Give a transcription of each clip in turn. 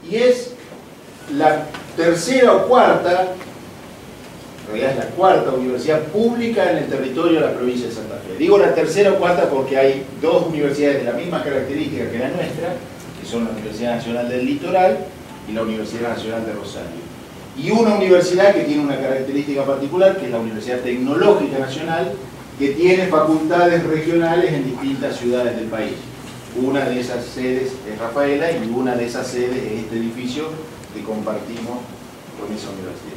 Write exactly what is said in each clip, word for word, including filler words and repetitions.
y es la tercera o cuarta, en realidad es la cuarta universidad pública en el territorio de la provincia de Santa Fe. Digo la tercera o cuarta porque hay dos universidades de la misma característica que la nuestra, que son la Universidad Nacional del Litoral y la Universidad Nacional de Rosario. Y una universidad que tiene una característica particular, que es la Universidad Tecnológica Nacional, que tiene facultades regionales en distintas ciudades del país. Una de esas sedes es Rafaela y una de esas sedes es este edificio que compartimos con esa universidad.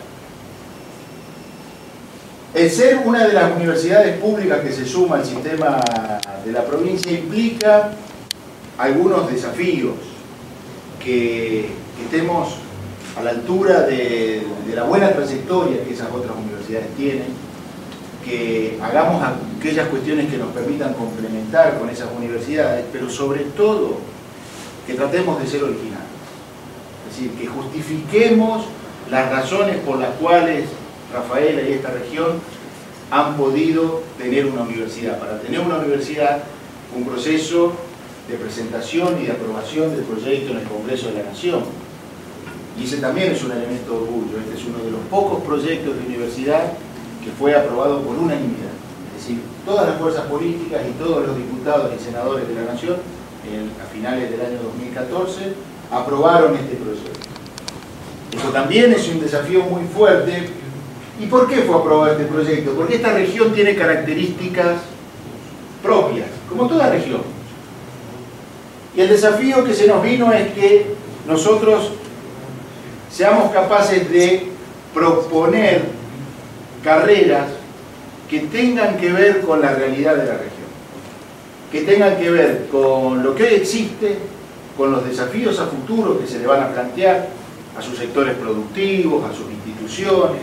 El ser una de las universidades públicas que se suma al sistema de la provincia implica algunos desafíos, que, que estemos a la altura de, de la buena trayectoria que esas otras universidades tienen, que hagamos aquellas cuestiones que nos permitan complementar con esas universidades, pero sobre todo que tratemos de ser originales. Es decir, que justifiquemos las razones por las cuales Rafaela y esta región han podido tener una universidad. Para tener una universidad, un proceso de presentación y de aprobación del proyecto en el Congreso de la Nación. Y ese también es un elemento de orgullo. Este es uno de los pocos proyectos de universidad que fue aprobado por unanimidad. Es decir, todas las fuerzas políticas y todos los diputados y senadores de la Nación, en, a finales del año dos mil catorce, aprobaron este proyecto. Esto también es un desafío muy fuerte. ¿Y por qué fue aprobado este proyecto? Porque esta región tiene características propias, como toda región. Y el desafío que se nos vino es que nosotros seamos capaces de proponer carreras que tengan que ver con la realidad de la región, que tengan que ver con lo que hoy existe, con los desafíos a futuro que se le van a plantear a sus sectores productivos, a sus instituciones,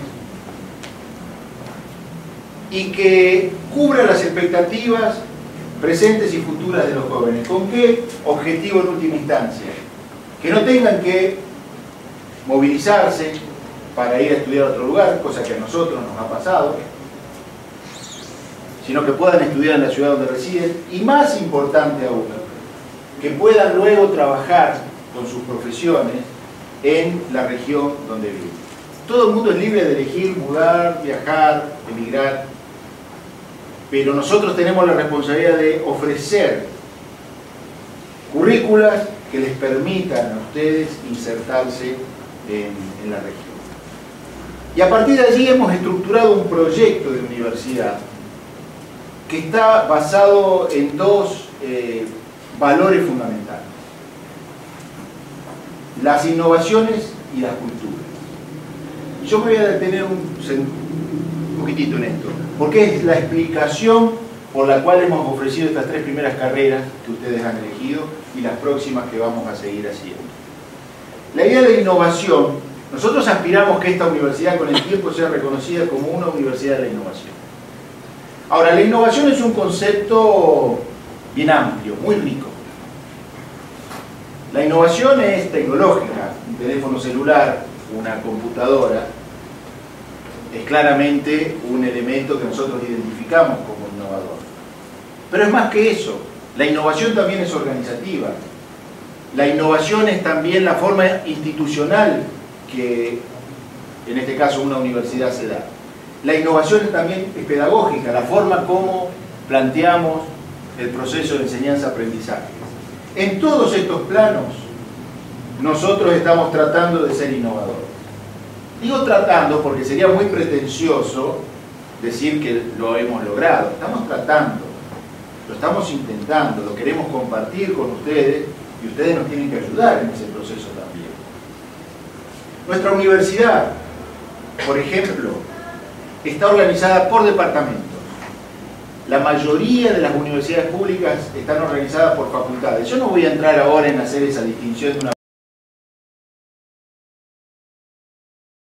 y que cubra las expectativas presentes y futuras de los jóvenes. ¿Con qué objetivo en última instancia? Que no tengan que movilizarse para ir a estudiar a otro lugar, cosa que a nosotros nos ha pasado, sino que puedan estudiar en la ciudad donde residen, y más importante aún, que puedan luego trabajar con sus profesiones en la región donde viven. Todo el mundo es libre de elegir mudar, viajar, emigrar, pero nosotros tenemos la responsabilidad de ofrecer currículas que les permitan a ustedes insertarse en, en la región. Y a partir de allí hemos estructurado un proyecto de universidad que está basado en dos eh, valores fundamentales: las innovaciones y las culturas. Y yo me voy a detener un, un poquitito en esto, porque es la explicación por la cual hemos ofrecido estas tres primeras carreras que ustedes han elegido y las próximas que vamos a seguir haciendo. La idea de innovación, nosotros aspiramos que esta universidad con el tiempo sea reconocida como una universidad de la innovación. Ahora, la innovación es un concepto bien amplio, muy rico. La innovación es tecnológica, un teléfono celular, una computadora, es claramente un elemento que nosotros identificamos como innovador. Pero es más que eso, la innovación también es organizativa. La innovación es también la forma institucional que, en este caso, una universidad se da. La innovación también es pedagógica, la forma como planteamos el proceso de enseñanza-aprendizaje. En todos estos planos, nosotros estamos tratando de ser innovadores. Digo tratando porque sería muy pretencioso decir que lo hemos logrado. Estamos tratando, lo estamos intentando, lo queremos compartir con ustedes y ustedes nos tienen que ayudar en ese proceso también. Nuestra universidad, por ejemplo, está organizada por departamentos. La mayoría de las universidades públicas están organizadas por facultades. Yo no voy a entrar ahora en hacer esa distinción de una